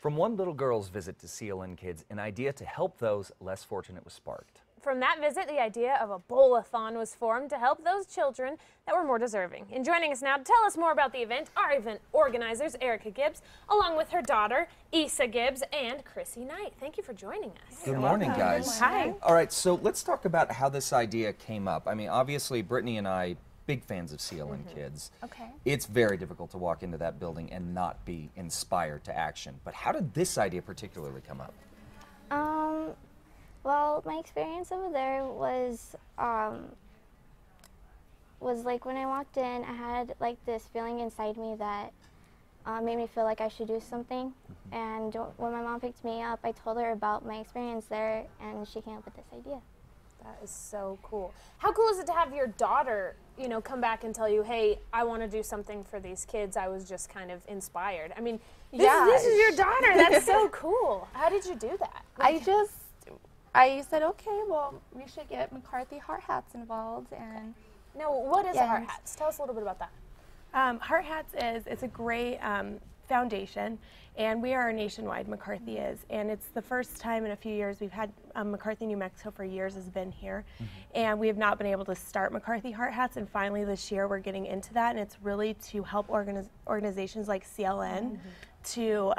From one little girl's visit to CLN Kids, an idea to help those less fortunate was sparked. From that visit, the idea of a bowl-a-thon was formed to help those children that were more deserving. And joining us now to tell us more about the event are event organizers Erica Gibbs, along with her daughter, Issa Gibbs, and Chrissy Knight. Thank you for joining us. Good morning, guys. Hi. All right, so let's talk about how this idea came up. I mean, obviously, Brittany and I, big fans of CLN Kids. Okay. It's very difficult to walk into that building and not be inspired to action. But how did this idea particularly come up? Well, my experience over there was like when I walked in, I had like this feeling inside me that made me feel like I should do something. And when my mom picked me up, I told her about my experience there, and she came up with this idea. That is so cool. How cool is it to have your daughter, you know, come back and tell you, hey, I want to do something for these kids. I was just kind of inspired. I mean, this is your daughter. That's so cool. How did you do that? I said, okay, well, we should get McCarthy Heart Hats involved. And No, what is Heart Hats? Tell us a little bit about that. Heart Hats it's a great foundation, and we are nationwide, McCarthy is, and it's the first time in a few years. We've had McCarthy, New Mexico for years has been here, and we have not been able to start McCarthy Heart Hats, and finally this year we're getting into that, and it's really to help organizations like CLN to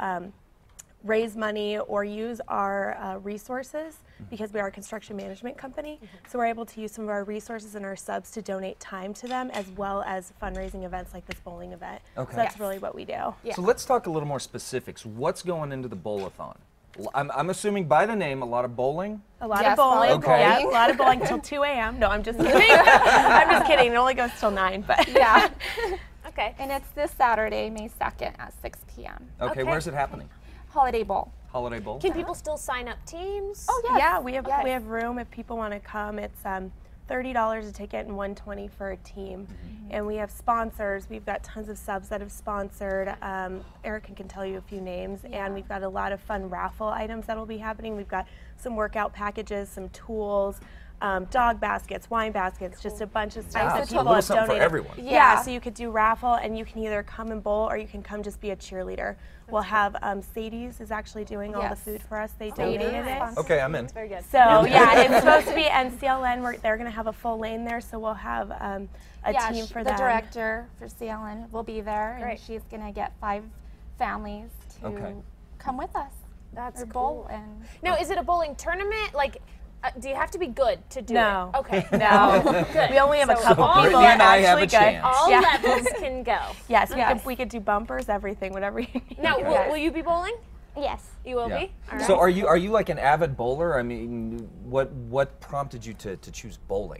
raise money or use our resources, because we are a construction management company. So we're able to use some of our resources and our subs to donate time to them, as well as fundraising events like this bowling event. Okay. So that's really what we do. So let's talk a little more specifics. What's going into the bowl-a-thon? I'm assuming by the name, a lot of bowling? A lot of bowling. Okay. Yeah, a lot of bowling till 2 a.m. No, I'm just kidding. I'm just kidding. It only goes till 9. But yeah. Okay. And it's this Saturday, May 2nd at 6 p.m. Okay, where's it happening? Holiday Bowl. Holiday Bowl? Can people still sign up teams? Oh, yes. yeah, we have room if people want to come. It's $30 a ticket and $120 for a team. And we have sponsors. We've got tons of subs that have sponsored. Erica can tell you a few names. And we've got a lot of fun raffle items that will be happening. We've got some workout packages, some tools, dog baskets, wine baskets, just a bunch of stuff that people have something donated. for everyone. Yeah, so you could do raffle, and you can either come and bowl, or you can come just be a cheerleader. We'll have Sadie's is actually doing all the food for us. They donated it. Okay, I'm in. Very good. So yeah, it's supposed to be NCLN. They're going to have a full lane there, so we'll have a team for the them. director for CLN will be there, Great. and she's going to get 5 families to come with us. That's or cool. bowl. And Now, is it a bowling tournament? Like, do you have to be good to do No. it? Okay. No, Good. we only have a So couple all people Brittany and that I have actually a good. chance. All Yeah. levels can go. Yes, Yes. we could do bumpers, everything, whatever you need. Now, will you be bowling? Yes. You will Yeah. be? All right. So are you like an avid bowler? I mean, what prompted you to choose bowling?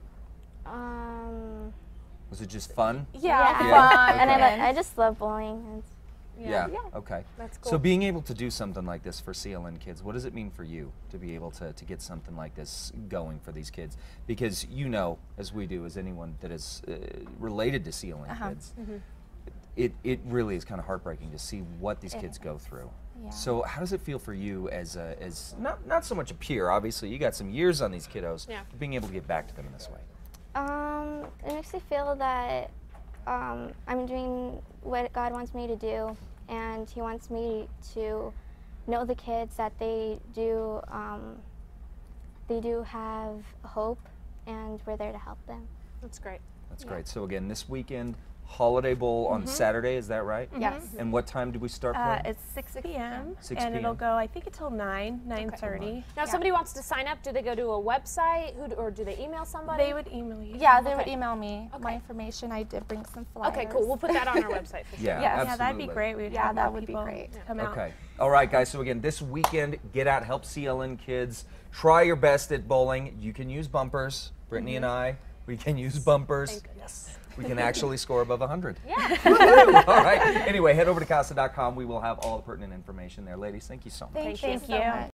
Was it just fun? yeah, Yeah. And Okay. I just love bowling. Yeah. Okay. That's cool. So being able to do something like this for CLN Kids, what does it mean for you to be able to get something like this going for these kids? Because you know, as we do, as anyone that is related to CLN Kids, it really is kind of heartbreaking to see what these kids go through. Yeah. So how does it feel for you as not so much a peer? Obviously, you got some years on these kiddos. Yeah. But being able to give back to them in this way. It makes me feel that I'm doing what God wants me to do, and He wants me to know the kids that they do have hope, and we're there to help them. That's great. That's great. So again, this weekend, Holiday Bowl on Saturday, is that right? Yes. And what time do we start playing? It's 6 p.m. 6 and it'll p.m. go, I think, until 9:30. Now, if somebody wants to sign up, do they go to a website, or do they email somebody? They would email you. Yeah, they would email me Okay. my information. I did bring some flyers. Okay, cool. We'll put that on our website for sure. Yeah, Yes. Yeah, that'd be absolutely. great. We'd Yeah, have that more would be people great. to come out. Okay. All right, guys. So again, this weekend, get out, help CLN Kids. Try your best at bowling. You can use bumpers. Brittany and I, we can use bumpers. Yes. We can actually score above 100. Yeah. All right. Anyway, head over to casa.com. We will have all the pertinent information there. Ladies, thank you so much. Thank Thank you so you. much.